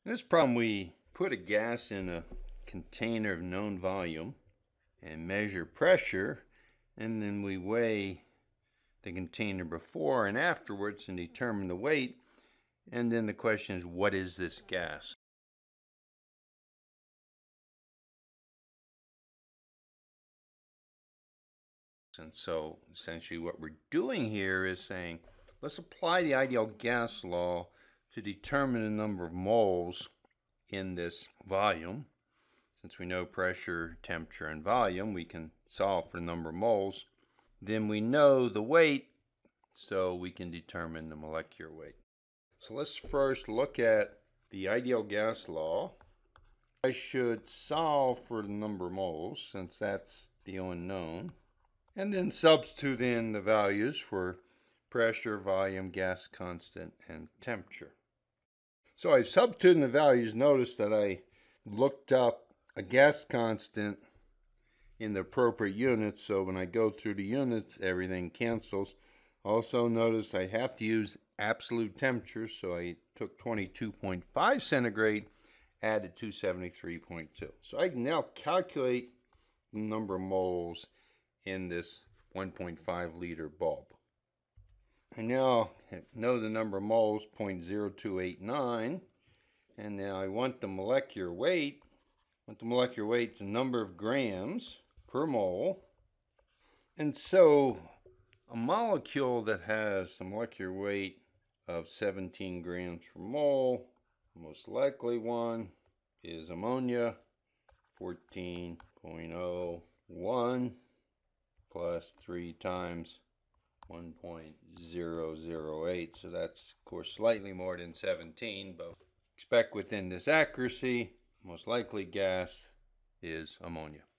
In this problem, we put a gas in a container of known volume and measure pressure, and then we weigh the container before and afterwards and determine the weight. And then the question is, what is this gas? And so essentially what we're doing here is saying, let's apply the ideal gas law to determine the number of moles in this volume. Since we know pressure, temperature, and volume, we can solve for the number of moles. Then we know the weight, so we can determine the molecular weight. So let's first look at the ideal gas law. I should solve for the number of moles, since that's the unknown, and then substitute in the values for pressure, volume, gas constant, and temperature. So I substituted in the values. Notice that I looked up a gas constant in the appropriate units, so when I go through the units, everything cancels. Also notice I have to use absolute temperature, so I took 22.5 centigrade, added 273.2. So I can now calculate the number of moles in this 1.5 liter bulb. I now know the number of moles, 0.0289, and now I want the molecular weight. The molecular weight is the number of grams per mole. And so a molecule that has a molecular weight of 17 grams per mole, the most likely one is ammonia, 14.01 plus 3 times 1.008. So that's, of course, slightly more than 17, but expect within this accuracy, most likely gas is ammonia.